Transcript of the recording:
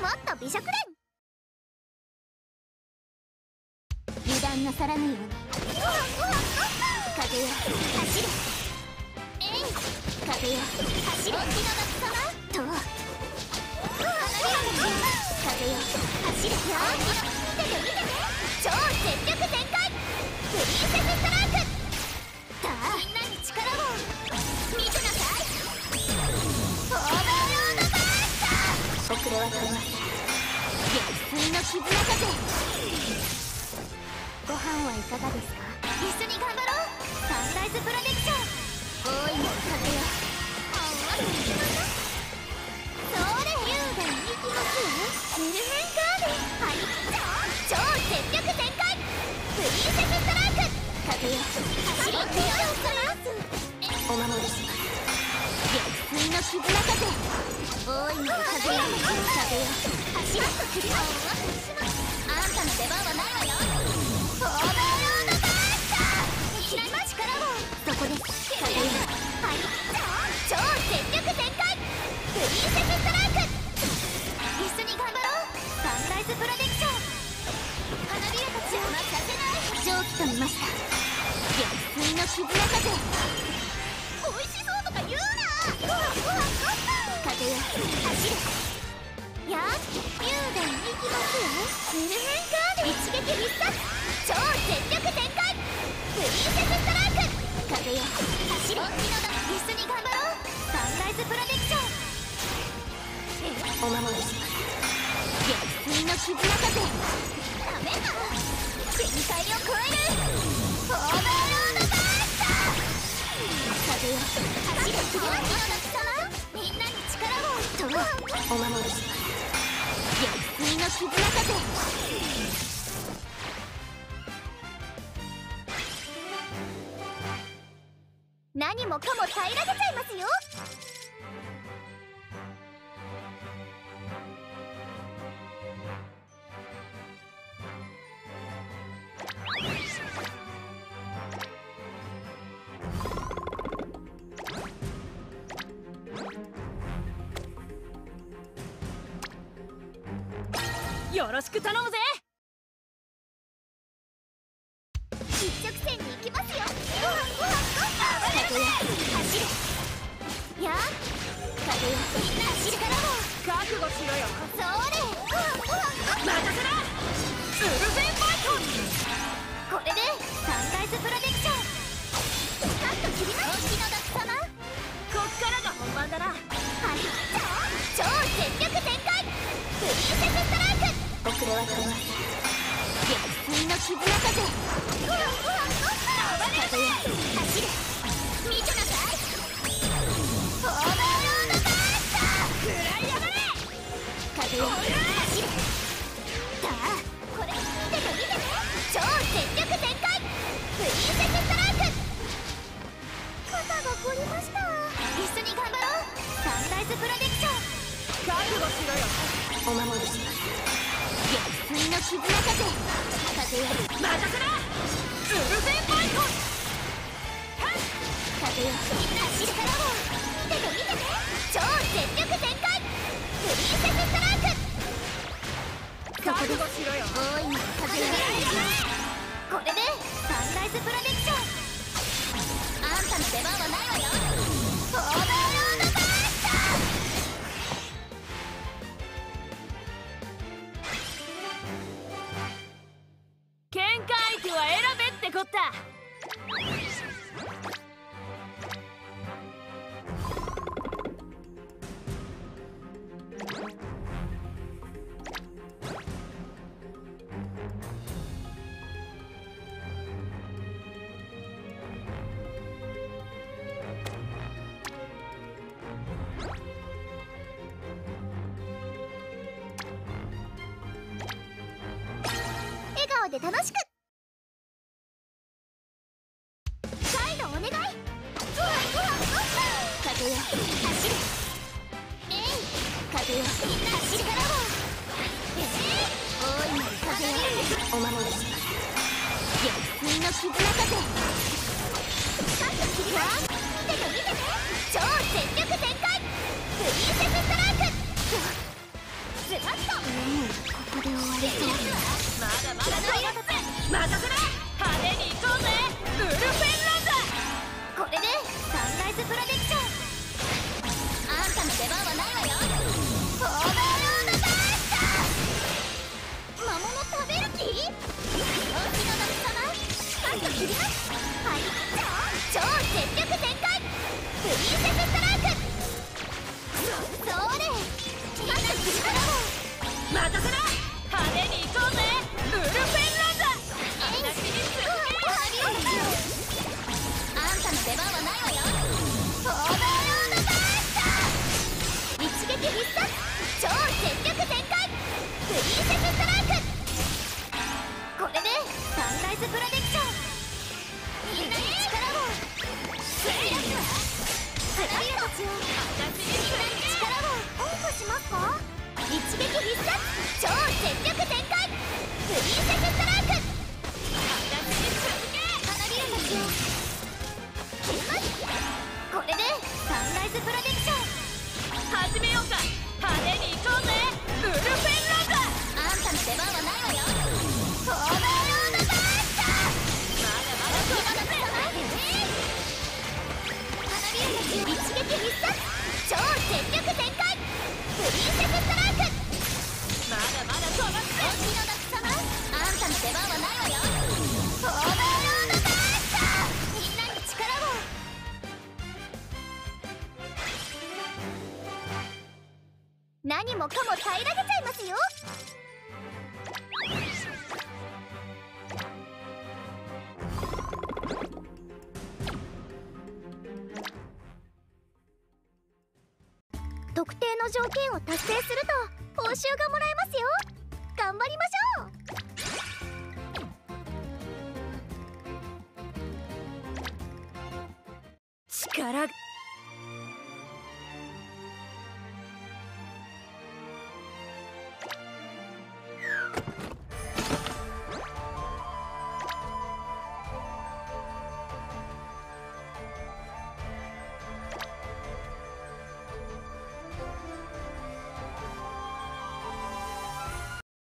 と美食連。油断なさらぬように。風よ走れ。えい風よ走れ。火の夏様と風よ走れ。よ見てて見てて。超全力全開プリンセスストライク。さあみんなに力を見てなさい。オーバーロードバースト。遅れは取れません。激水の絆風。ご飯はいかがですか。一緒に頑張ろう。サンライズプロテクション。大いなる風よ。それ優雅に行きますよ。フルメンカーデン張り切っちゃおう。超全力全開プリンセスストライク。風よ走りってよ。お守りします。激水の絆風。大いなる風よ。風よ走れ。あんたの出番はないわよ。オーバーロードバースター。いきなり力を。そこです。風よ張り切っちゃおう。超全力全開プリンセスストライク。一緒に頑張ろう。サンライズプロテクション。花びらたちを待たせない。蒸気と見ました。激水の絆風。美味しそうとか言うな。風よ走れ。やっ幽殿に行きますよ。フルメンカーデ一撃必殺超全力全開プリンセスストライク。風よ走れ。一緒に頑張ろう。サンライズプロテクション。お守りします。激水の絆風。ダメだ限界を超えるオーバーロードバースター。風よ走れ。火の夏様みんなに力をとお守りします。激水の絆風。何もかも平らげちゃいますよ。 よろしく頼むぜ。 一直線に行きますよ。風よ走れ。や風よみんな力を覚悟しろよ。 それ任せなウルフェンファイト。 これでサンライズプロテクション。スカッと切ります。火の夏様こっからが本番だな。 張り切っちゃおう。超全力全開プリンセスストライク。遅れは取れません。激水の絆風。風よ走れ。見てなさい。オーバーロードバースター。 食らいやがれ。 風よ走れ。さあこれ見てて見てて。超全力全開プリンセスストライク。肩が凝りました。一緒に頑張ろう。サンライズプロテクション。 覚悟しろよ。 お守りします。激水の絆風。風よ任せなウルフェンファイト。 風よみんな力を見てて見てて。超全力全開プリンセスストライク。 覚悟しろよ。 大いなる風よ。これでサンライズプロテクション。あんたの出番はないわよ。オーバーロードバースター。 喧嘩相手は選べってこった。 笑顔で楽しく。再度お願い。風よ走れ。えい風よみんな力を。大いなる風よお守りします。激水の絆風。さっと切ります。見てて見てて。超全力全開プリンセスストライク。ズバッとまだまだ任せな。派手に行こうぜウルフェンランド。 これでサンライズプロテクション。あんたの出番はないわよ。オーバーロードバースト。魔物食べる気？陽気の神様カット切ります。はい超全力全開プリンセスストライク。それまだ力を任せな。派手に行こうぜウルフェンランド。私に続け。 あんたの出番はないわよ。オーバーロードバースト。一撃必殺超全力全開プリンセスストライク。これでサンライズプロテクション。みんなに力をセリアスは花びらたちをみんなに力をオンプしますか。一撃必殺超全力全開プリンセスストライク。 私に続け。 花びらたちを切ります。これでサンライズプロテクション。 始めようか。派手に行こうぜウルフェンランド。 あんたの出番はないわよ。オーバーロードバースト。 まだまだ今の様花びらたちを一撃必殺超全力全開プリンセスストライク。 まだまだ飛ばすぜ。 本気の夏様あんたの出番はないわよ。オーバーロードバースト。みんなに力を何もかも平らげちゃいますよ。特定の条件を達成すると報酬がもらえますよ。頑張りましょう。 力